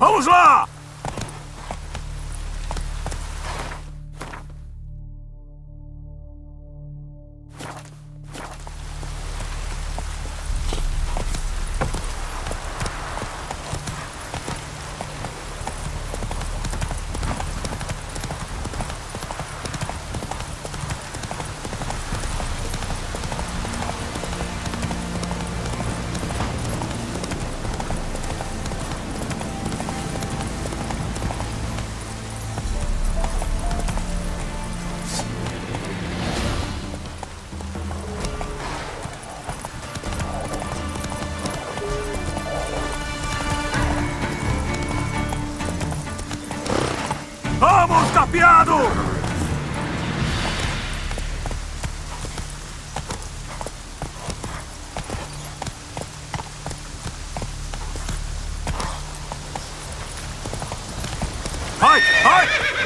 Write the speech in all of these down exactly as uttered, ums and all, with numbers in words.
Vamos lá! Vamos, capeado! Vai, vai!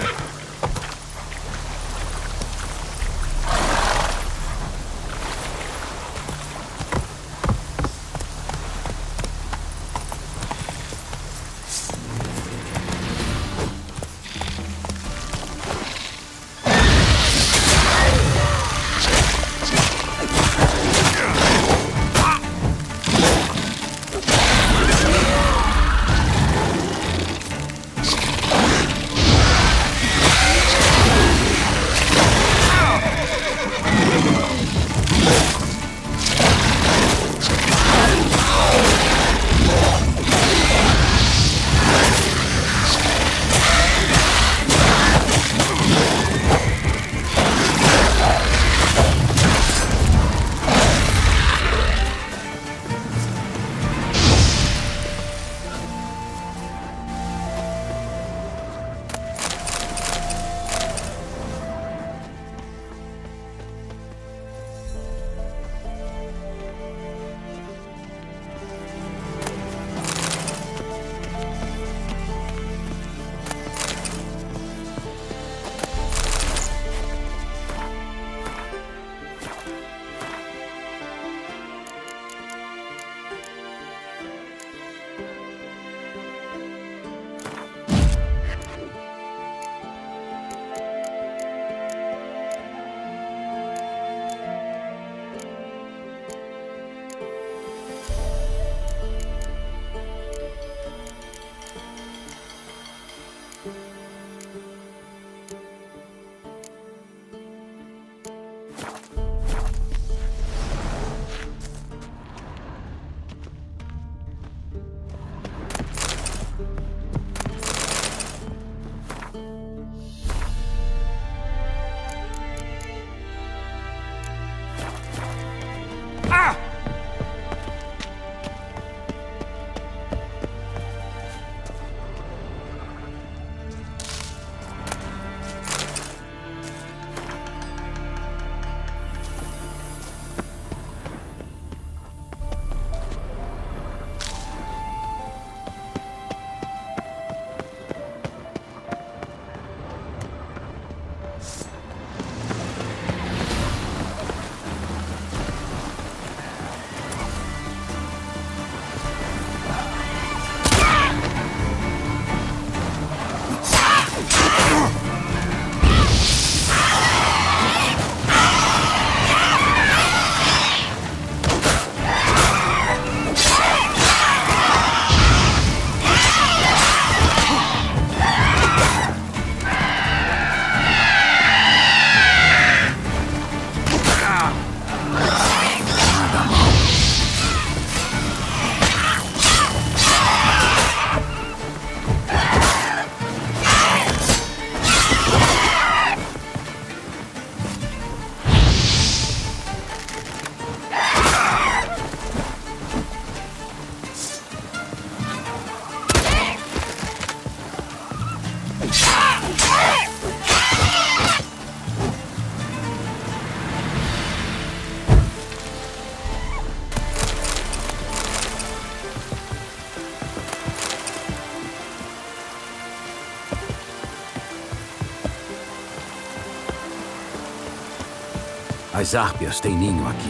As árpias têm ninho aqui.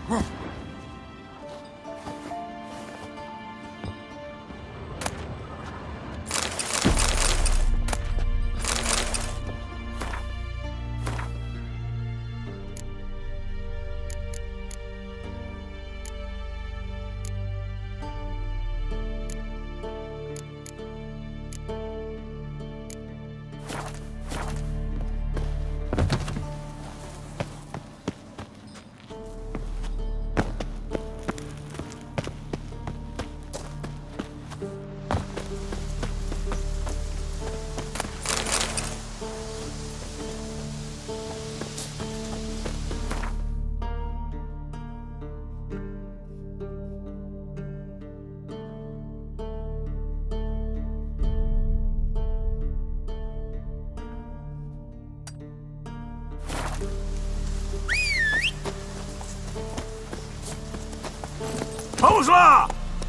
Vamos lá!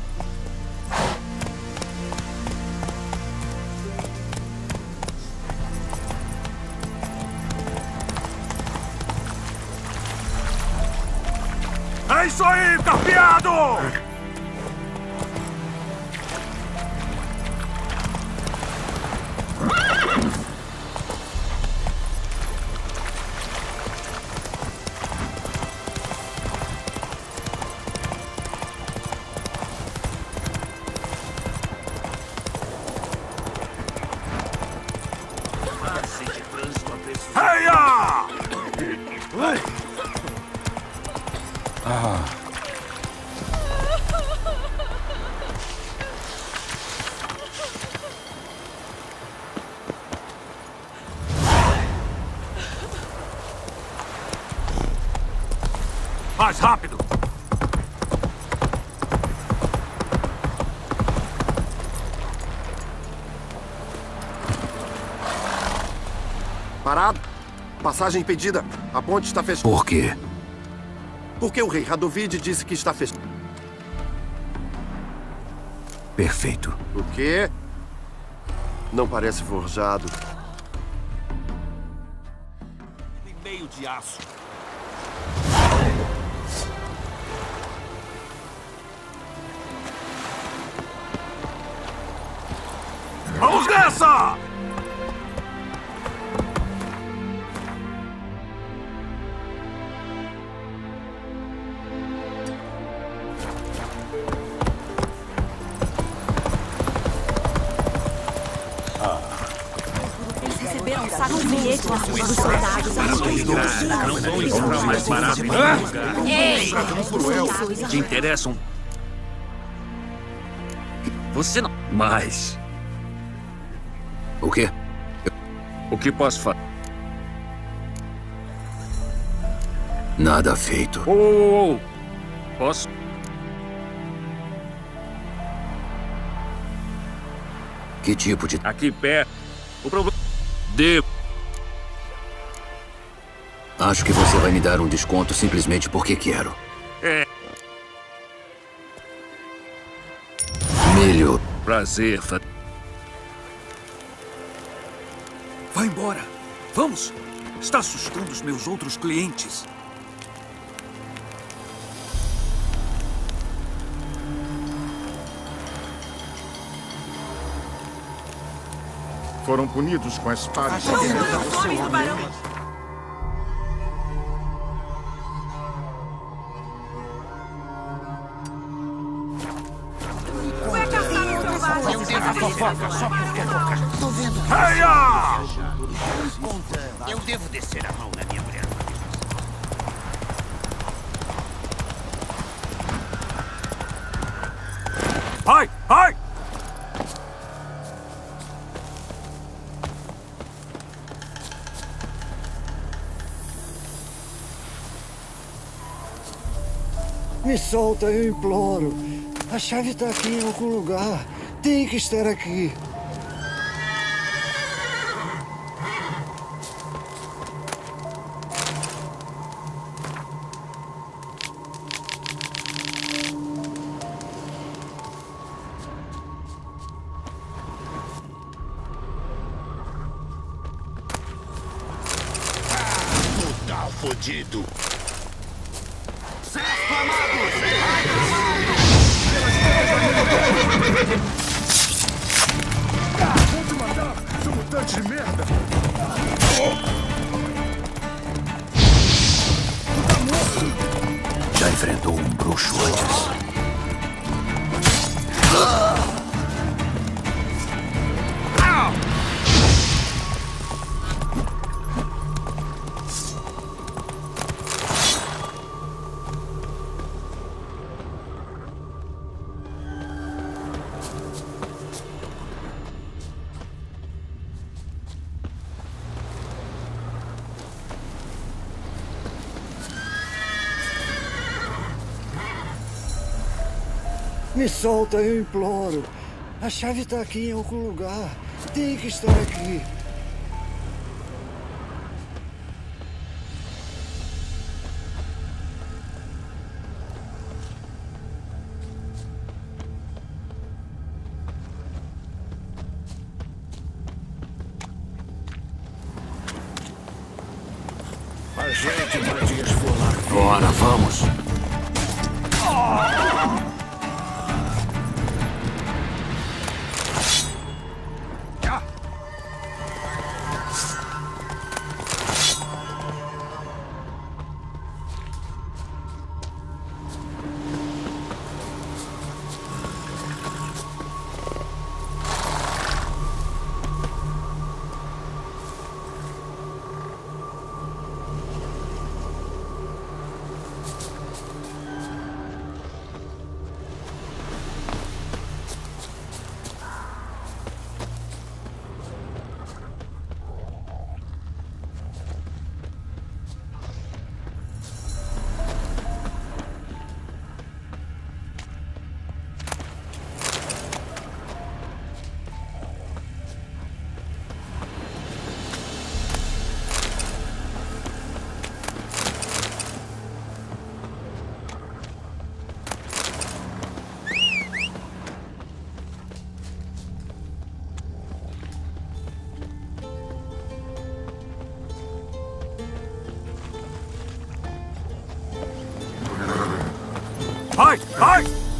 É isso aí, carpeado! Mais rápido! Parado. Passagem impedida. A ponte está fechada. Por quê? Porque o rei Radovid disse que está fechada. Perfeito. O quê? Não parece forjado. Tem meio de aço. Vamos nessa! Eles receberam um saco de bilhete na dos soldados. Não vão encontrar mais barato em nenhum lugar. Ei! Te interessam? Você não... Mas... O quê? O que posso fazer? Nada feito. Oh, oh, oh. Posso? Que tipo de... Aqui perto. O problema... De... Acho que você vai me dar um desconto simplesmente porque quero. É... Milho. Prazer, fa... Vai embora! Vamos! Está assustando os meus outros clientes. Foram punidos com a espada. Homens do barão! Foi caçado selvagem! Eu devo fofoca só porque é tocar. Tô vendo. Heia! Eu devo descer a mão na minha mulher. Vai! Vai! Me solta, eu imploro. A chave tá aqui em algum lugar. Tem que estar aqui. Tu tá fodido. Certo! Vou te matar, seu mutante de merda! Já enfrentou um bruxo antes. Me solta, eu imploro. A chave tá aqui em algum lugar. Tem que estar aqui. A gente vai te esfolar. Bora, vamos. Ai! Ai!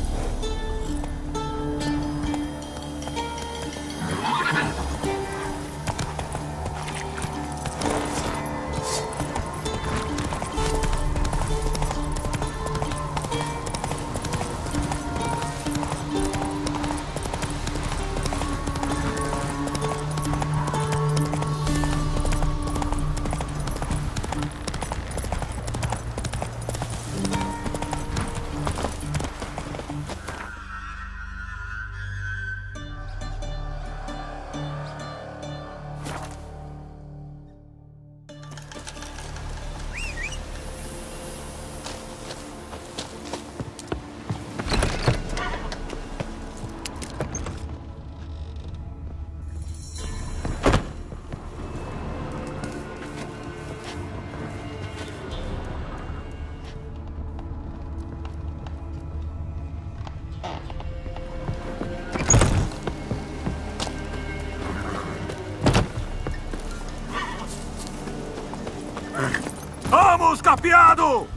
Vamos, capeado!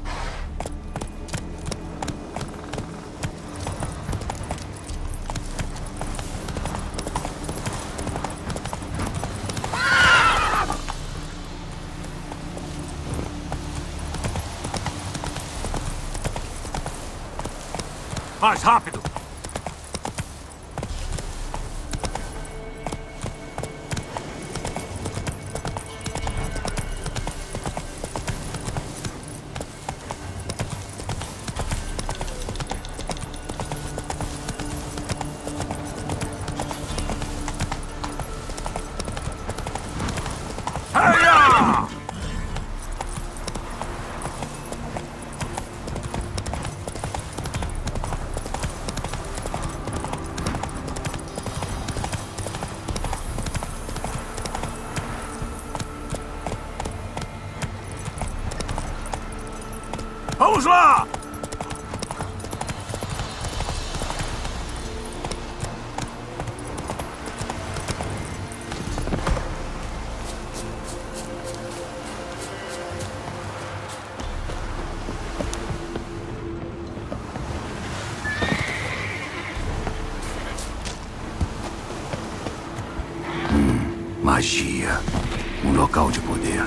Mais rápido! Heia! Vamos lá! magia. Um local de poder.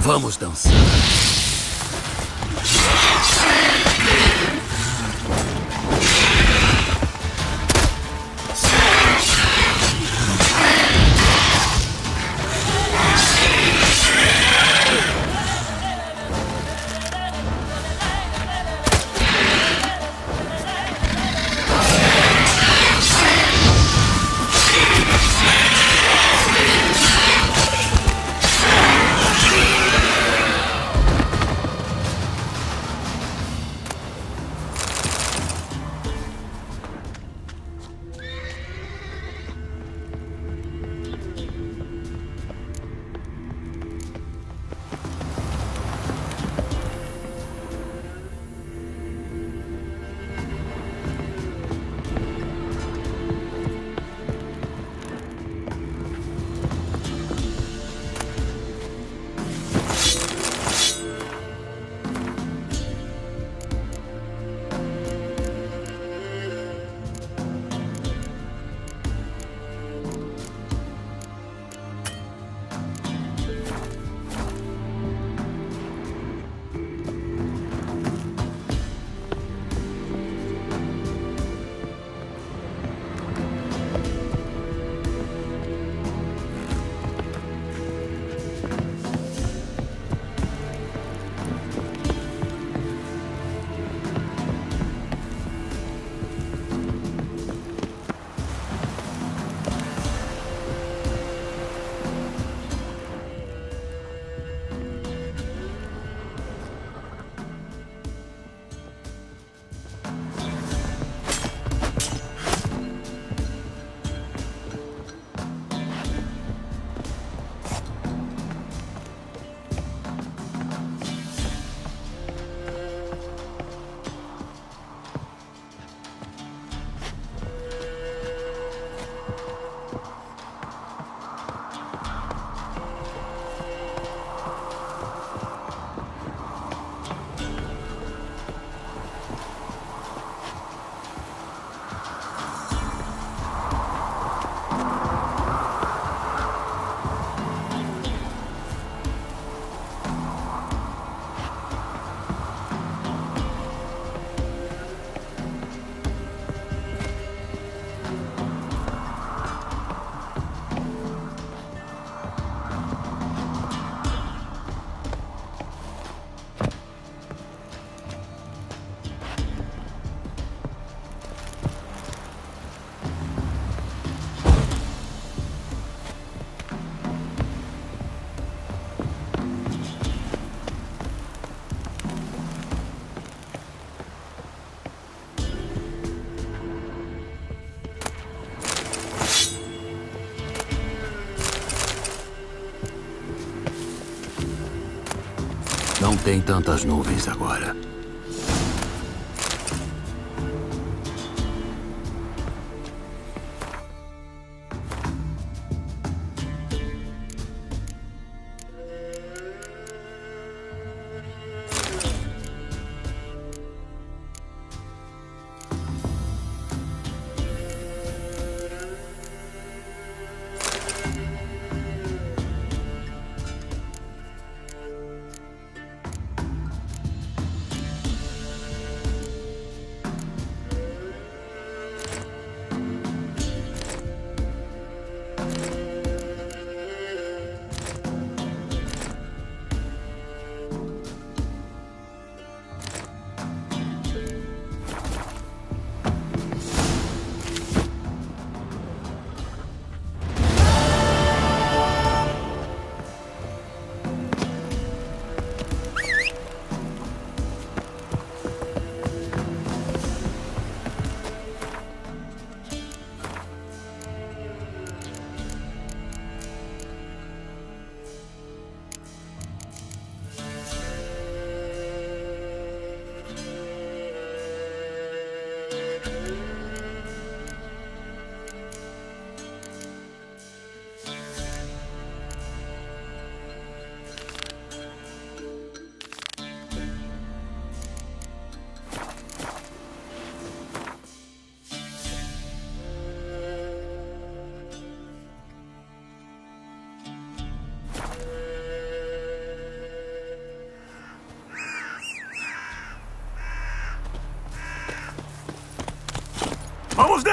Vamos dançar. Não tem tantas nuvens agora.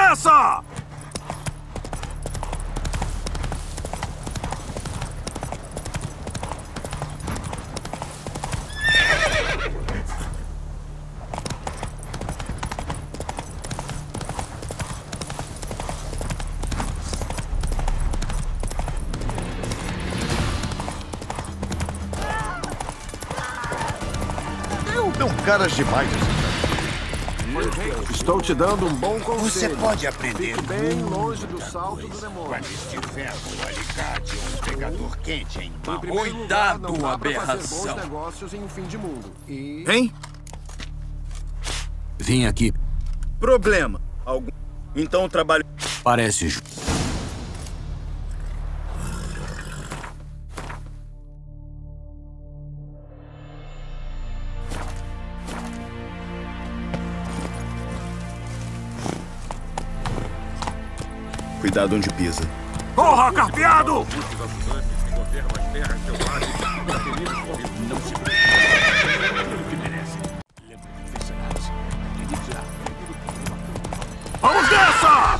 dessa! Não, caras demais. Estou te dando um bom conselho. Você pode aprender Fique bem longe do muita salto do coisa. demônio. Com este ferro, um alicate ou um pegador quente em mão. Em primeiro Cuidado, lugar, não dá pra fazer aberração. bons negócios em um fim de mundo. E... Hein? Vim aqui. Problema. Algum... Então o trabalho... Parece ju- Cuidado onde pisa. Corra, carpeado! Vamos dessa!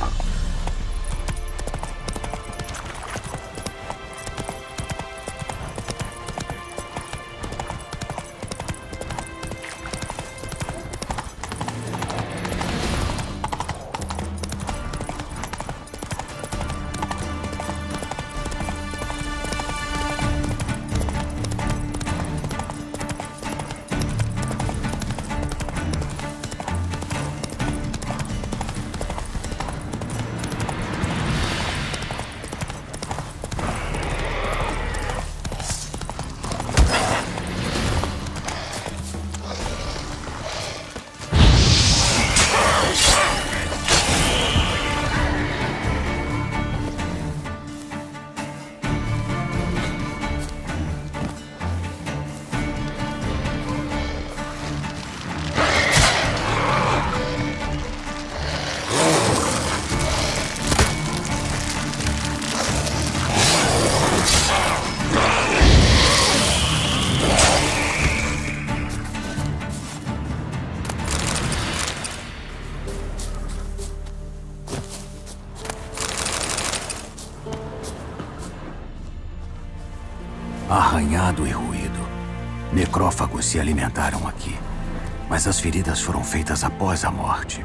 Arranhado e ruído. Necrófagos se alimentaram aqui. Mas as feridas foram feitas após a morte.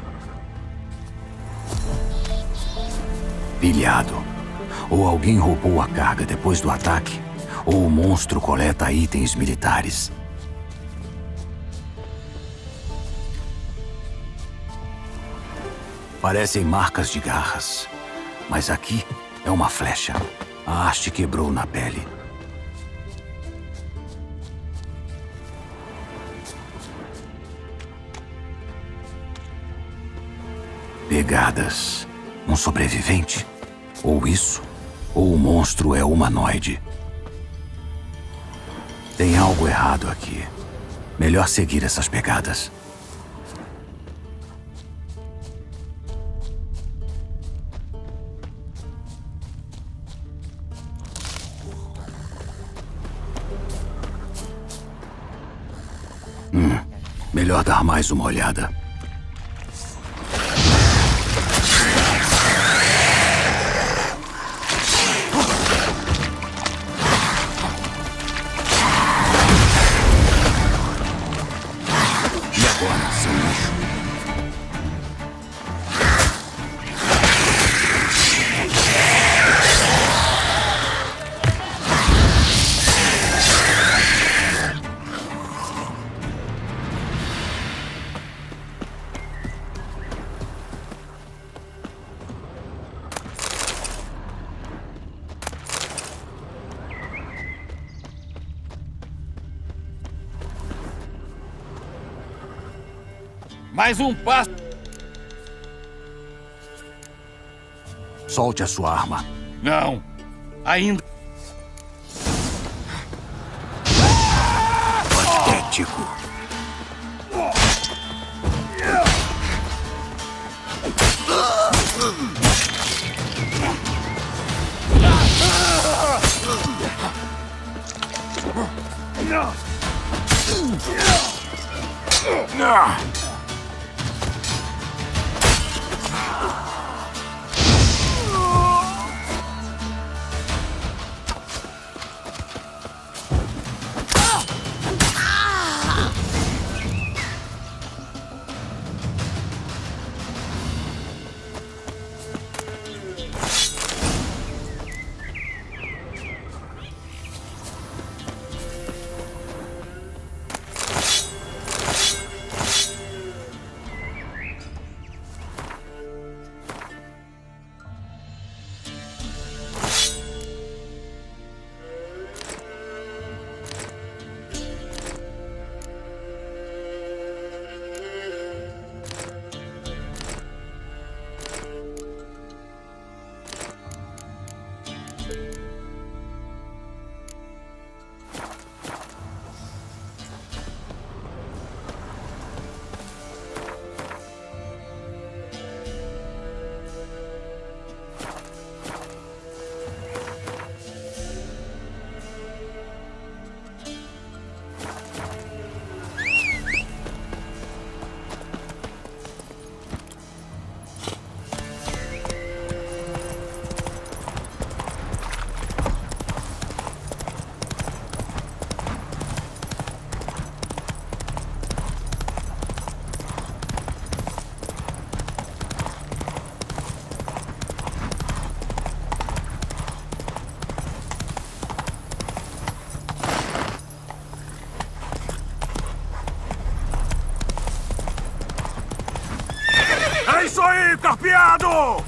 Pilhado. Ou alguém roubou a carga depois do ataque, ou o monstro coleta itens militares. Parecem marcas de garras. Mas aqui é uma flecha. A haste quebrou na pele. Pegadas. Um sobrevivente? Ou isso, ou o monstro é humanoide. Tem algo errado aqui. Melhor seguir essas pegadas. Hum, melhor dar mais uma olhada. Mais um passo. Solte a sua arma. Não. Ainda. Patético. Aí, carpeado!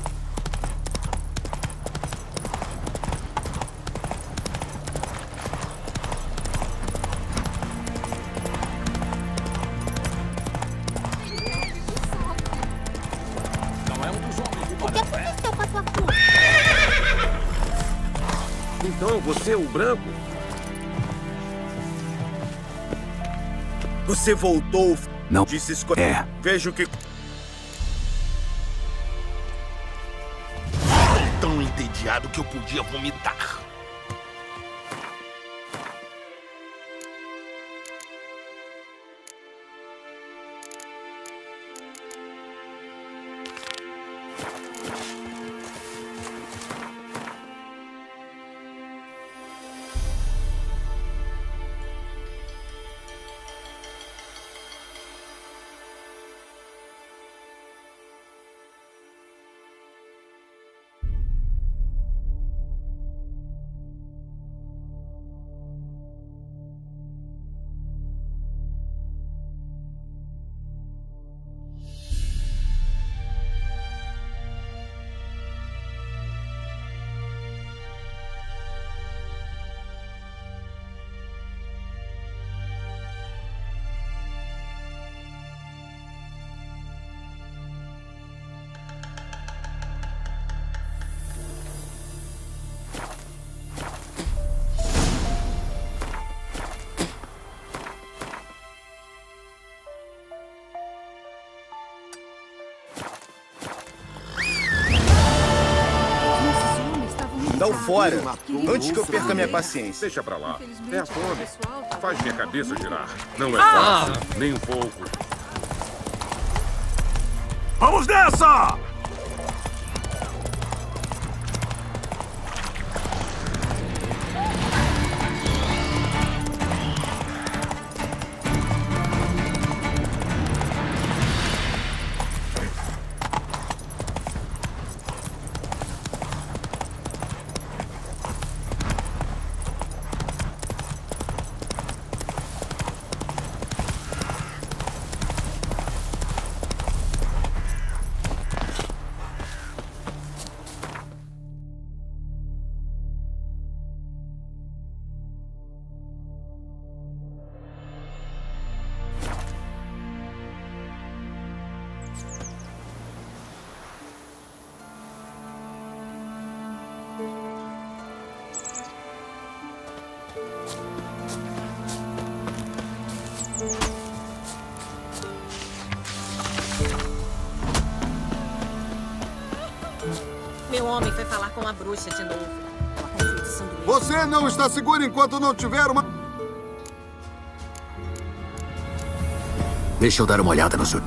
O que aconteceu com a sua cor? Então, você é o branco? Você voltou, Não. disse Scott. É. Vejo que... Tão entediado que eu podia vomitar. Dá o fora, antes que eu perca minha paciência. Deixa pra lá. É a fome. Faz minha cabeça girar. Não é fácil, nem um pouco. Vamos nessa! Meu homem foi falar com a bruxa de novo. Ela tá enfeitiçando ele. Você não está seguro enquanto não tiver uma... Deixa eu dar uma olhada no seu...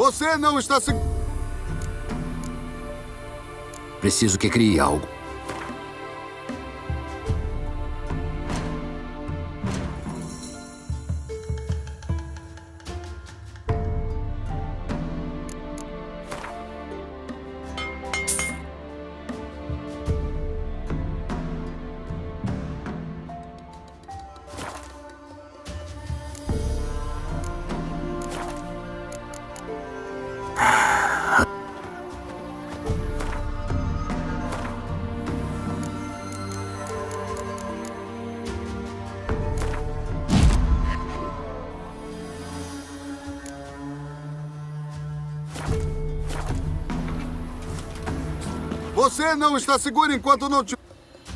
Você não está seguro. Preciso que crie algo. Você não está seguro enquanto não te...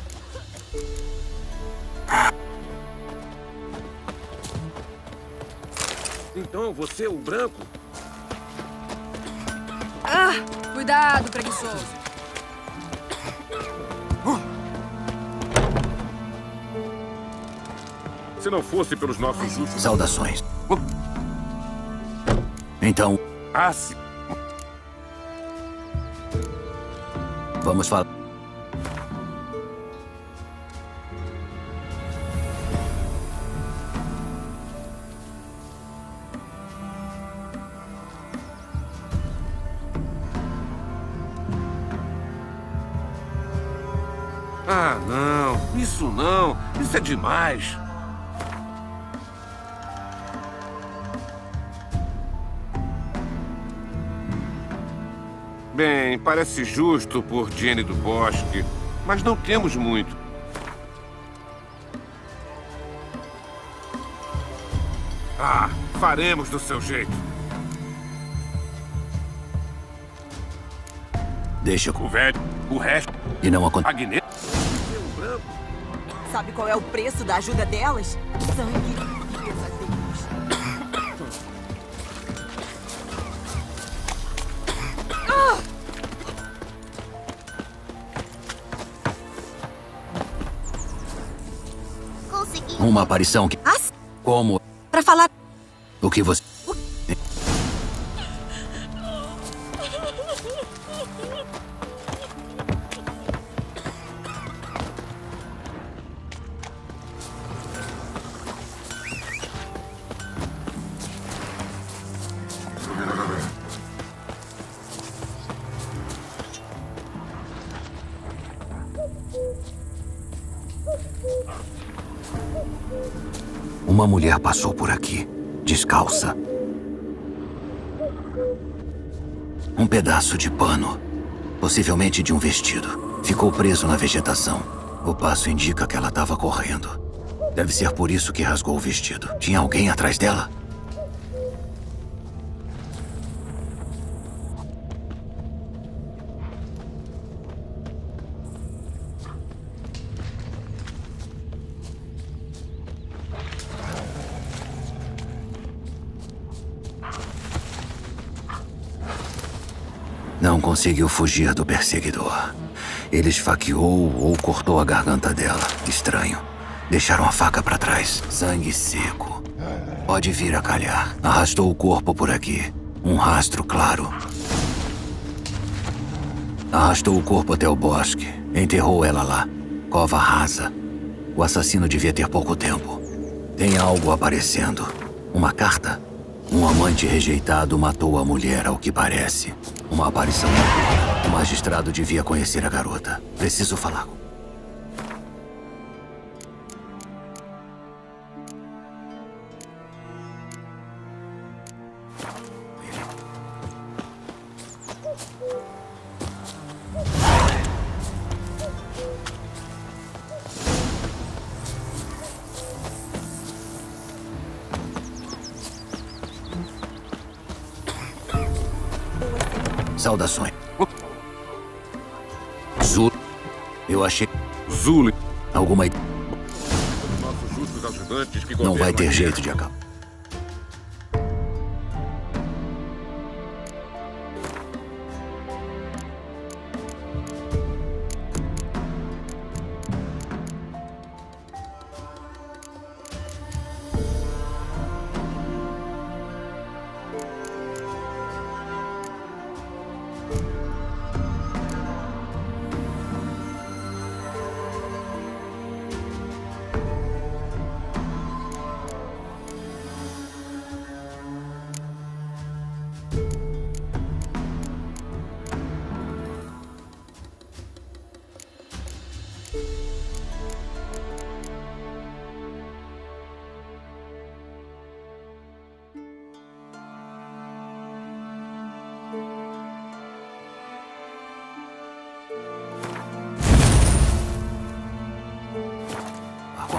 Então você é o branco? Ah, cuidado, preguiçoso. Se não fosse pelos nossos justos... Saudações. Então... Ah, sim. Vamos falar. Ah, não. Isso não. Isso é demais. Bem, parece justo por Jenny do Bosque, mas não temos muito. Ah, faremos do seu jeito. Deixa o velho, o resto. E não acontece. Agnes... Sabe qual é o preço da ajuda delas? Sangue e pesadelos. Uma aparição que... Ah, como? Pra falar... O que você... Uma mulher passou por aqui, descalça. Um pedaço de pano, possivelmente de um vestido, ficou preso na vegetação. O passo indica que ela estava correndo. Deve ser por isso que rasgou o vestido. Tinha alguém atrás dela? Não conseguiu fugir do perseguidor. Ele esfaqueou ou cortou a garganta dela. Estranho. Deixaram a faca pra trás. Sangue seco. Pode vir a calhar. Arrastou o corpo por aqui. Um rastro claro. Arrastou o corpo até o bosque. Enterrou ela lá. Cova rasa. O assassino devia ter pouco tempo. Tem algo aparecendo. Uma carta? Um amante rejeitado matou a mulher, ao que parece. Uma aparição. O magistrado devia conhecer a garota. Preciso falar com... Saudações. Zul. Eu achei... Zul. Alguma ideia? Nossos justos ajudantes que não vai ter aqui. jeito de acabar.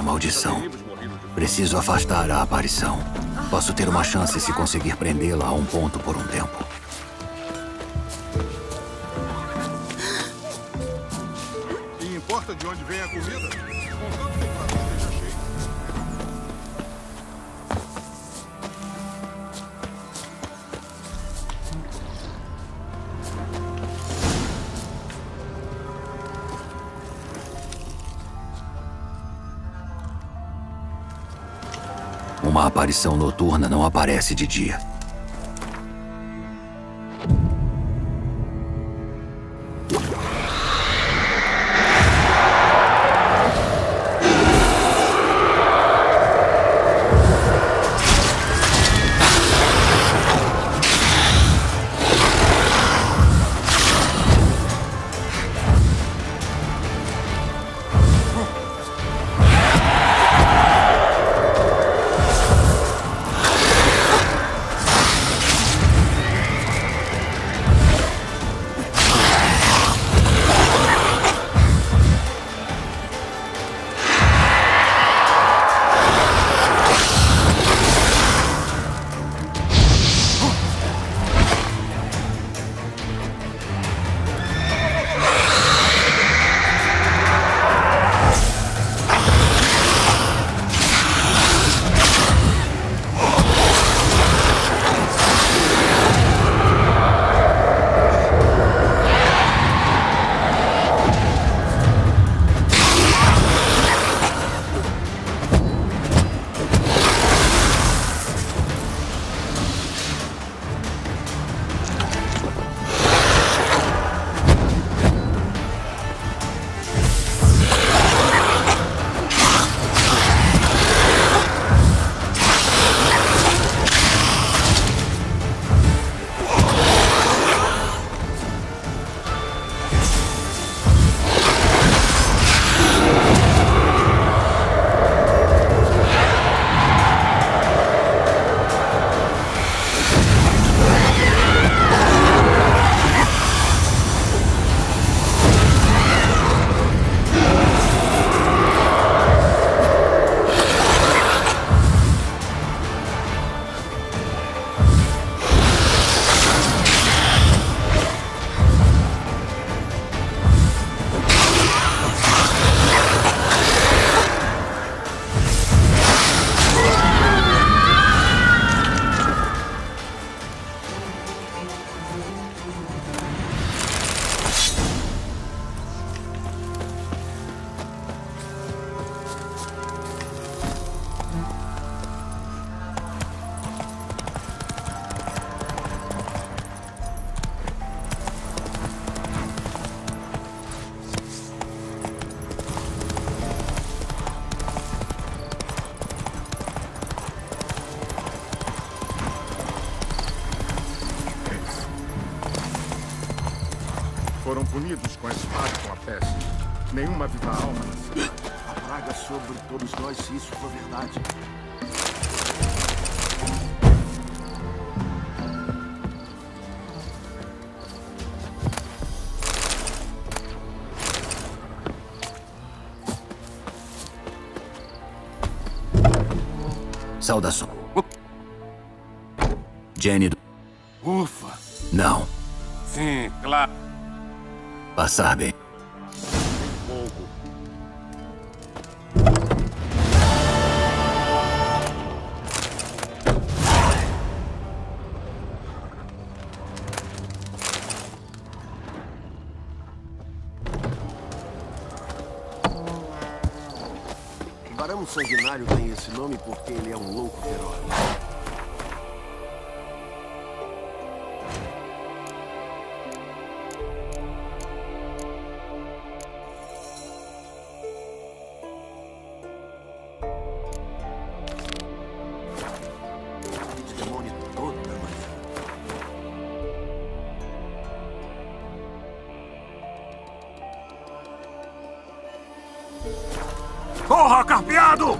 uma maldição. Preciso afastar a aparição. Posso ter uma chance se conseguir prendê-la a um ponto por um tempo. E importa de onde vem a comida? Contanto que o prato esteja cheio. Uma aparição noturna não aparece de dia. Foram punidos com a espada e com a peste. Nenhuma viva alma na cidade. A praga sobre todos nós, se isso for verdade. Saudação. Jenny do... Ufa. Não. Sim, claro. Passar bem. Pouco. O Barão Sanguinário tem esse nome porque ele é um louco feroz. Corra, carpeado!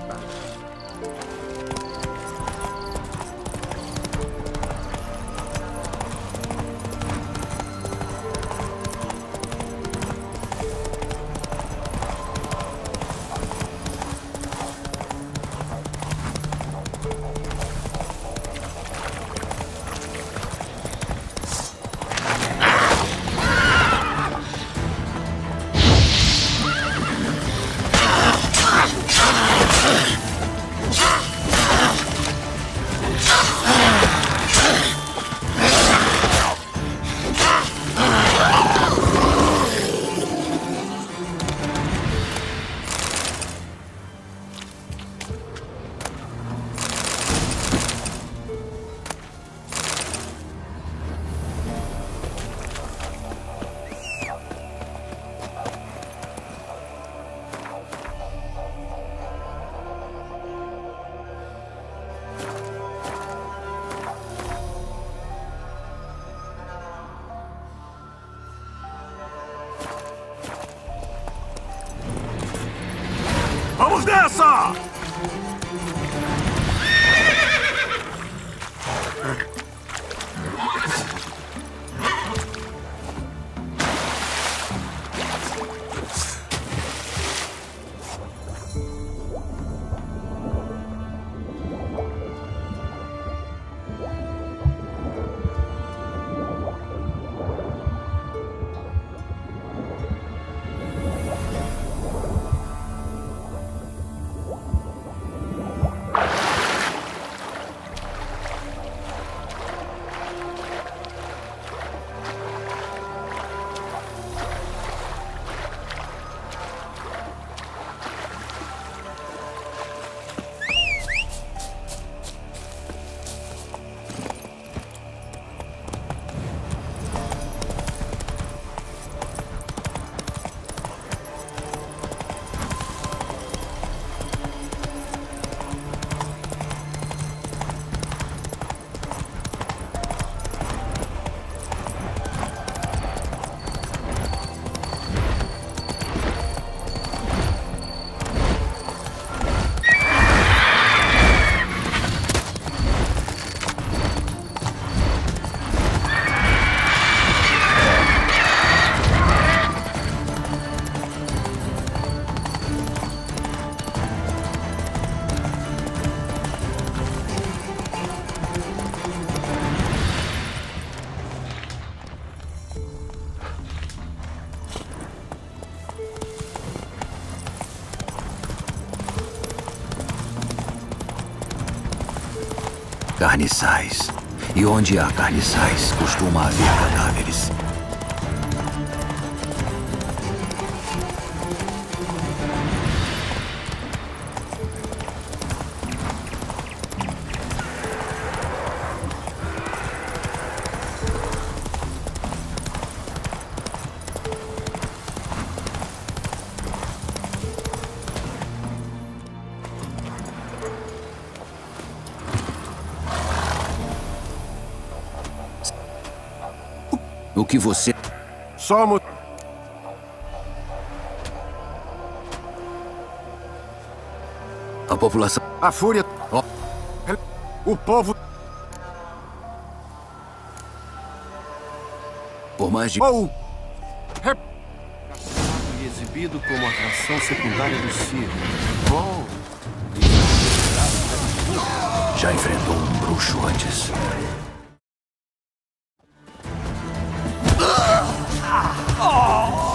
Vamos nessa! Carniçais. E onde há carniçais, costuma haver cadáveres. O que você... Somos... A população... A fúria... Oh. O povo... Por mais de... Oh. E exibido como atração secundária do circo. Bom... Já enfrentou um bruxo antes. Oh!